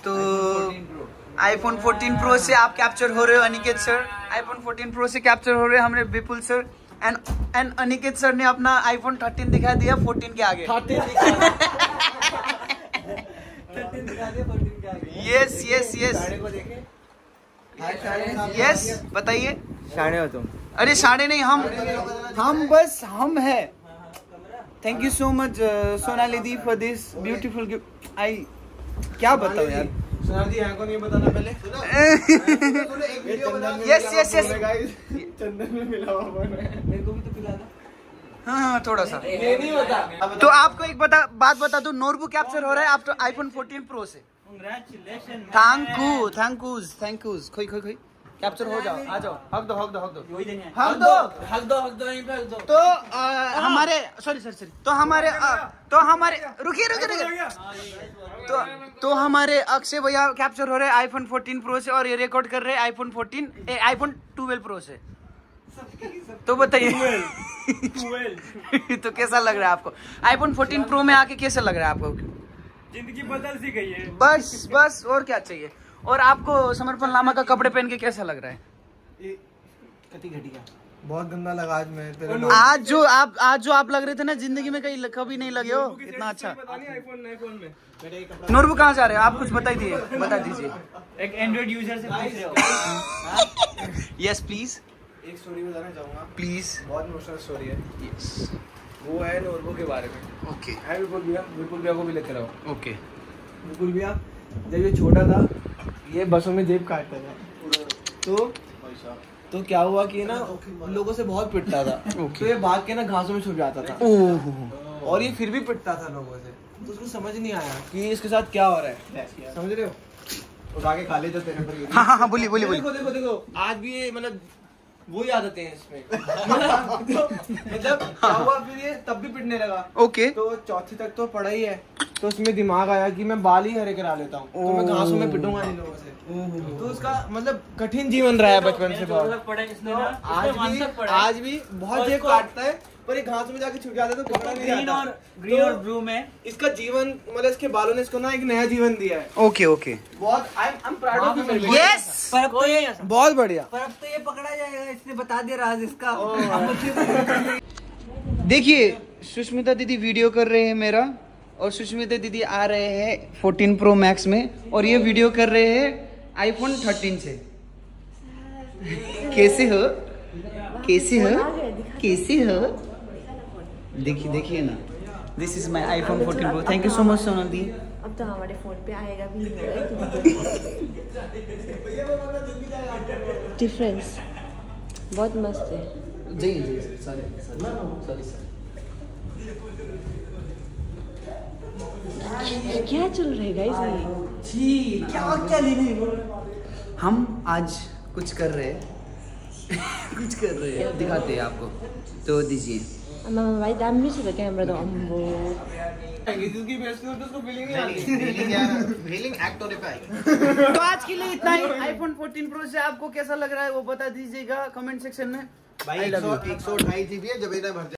तो iPhone 14 Pro से आप कैप्चर हो रहे हो अनिकेत सर, iPhone 14 Pro से कैप्चर हो रहे हैं हमारे Vipul sir and Aniket sir ने अपना iPhone 13 दिखा दिया 14 के आगे। 13 दिखा दिया 14 के आगे। यस यस यस यस, बताइए। शाणे हो तुम? अरे शाणे नहीं, हम बस हम है। Thank you so much Sonali दी for this beautiful gift. I क्या बताऊं यार, सोनाली दी को नहीं बताना पहले। यस यस यस, चंदन में मिला हुआ मेरे को भी तो पिला दो। हाँ थोड़ा सा। ये नहीं बता। तो आपको एक बात बता दूं, नोटबुक कैप्चर हो रहा है आप तो iPhone 14 Pro से। थैंक यू खोई कैप्चर हो जाओ, आ जाओ, हक दो तो हमारे रुकिए तो हमारे अक्षय भैया कैप्चर हो रहे हैं iPhone 14 Pro से और ये रिकॉर्ड कर रहे हैं iPhone 12 Pro से। तो बताइए तो कैसा लग रहा है आपको iPhone 14 Pro में आके, कैसा लग रहा है आपको? जिंदगी बदल सी गई है। बस और क्या चाहिए। और आपको समर्पण लामा का कपड़े पहन के कैसा लग रहा है? बहुत गंदा लगा आज मैं तेरे। आज जो आप लग रहे थे ना, जिंदगी में कभी नहीं लगे हो इतना अच्छा। आईफोन में नोटबुक कहाँ जा रहे हो आप? कुछ बता दीजिए। एक एंड्रॉइड यूजर से पूछ रहे हो। Yes please. एक स्टोरी बताना चाहूंगा प्लीज। बहुत इमोशनल स्टोरी है। यस, वो है नोटबुक के बारे में। ओके है विपुल भैया को भी लेते रहो। ओके। विपुल भैया जब ये छोटा था, ये बसों में जेब काटता था, तो क्या हुआ कि ना लोगों से बहुत पिटता था। तो ये भाग के ना घासों में छुप जाता था और ये फिर भी पिटता था लोगों से। तो उसको समझ नहीं आया कि इसके साथ क्या हो रहा है। समझ रहे हो? उठा के खा ले जो तेरे पर। हाँ बोलिए। देखो आज भी ये मतलब वही आदतें हैं इसमें। मतलब क्या हुआ, फिर ये तब भी पिटने लगा। ओके। तो चौथी तक तो पढ़ा ही है, तो उसमें दिमाग आया कि मैं बाल ही हरे करा लेता हूँ, तो मैं घासों में पिटूंगा इन लोगों से। तो उसका मतलब कठिन जीवन रहा है बचपन से बहुत। आज भी बहुत जेब काटता है, पर ये घासों में जाके छुप जाता है तो पकड़ा नहीं जाता। ग्रीन और ब्लू में इसका जीवन मतलब इसके बालों ने इसको ना एक नया जीवन दिया है। ओके बहुत I am proud of you. Yes, बहुत बढ़िया। पर अब तो ये पकड़ा जाएगा, इसने बता दिया राज इसका। देखिए सुष्मिता दीदी वीडियो कर रहे हैं मेरा, और सुष्मिता दीदी आ रहे हैं 14 Pro Max में, और ये वीडियो कर रहे हैं iPhone 13 से। कैसे हो? देखिए ना, this is my iPhone 14 Pro। Thank you so much Sonal दी। अब तो हमारे फोन पे आएगा भी। डिफरेंस बहुत मस्त है। जी सॉरी। क्या चल रहा है गाइस? जी क्या ले हम आज कुछ कर रहे हैं दिखाते हैं आपको, तो दीजिए। भाई दाम bisa tuh kamera tuh ambo. इसकी बेइज्जती हो तो उसको फीलिंग नहीं आती। फीलिंग एक्ट होने पे आई। तो आज के लिए इतना ही। iPhone 14 Pro से आपको कैसा लग रहा है वो बता दीजिएगा कमेंट सेक्शन में। भाई 128 GB है, जब इधर भर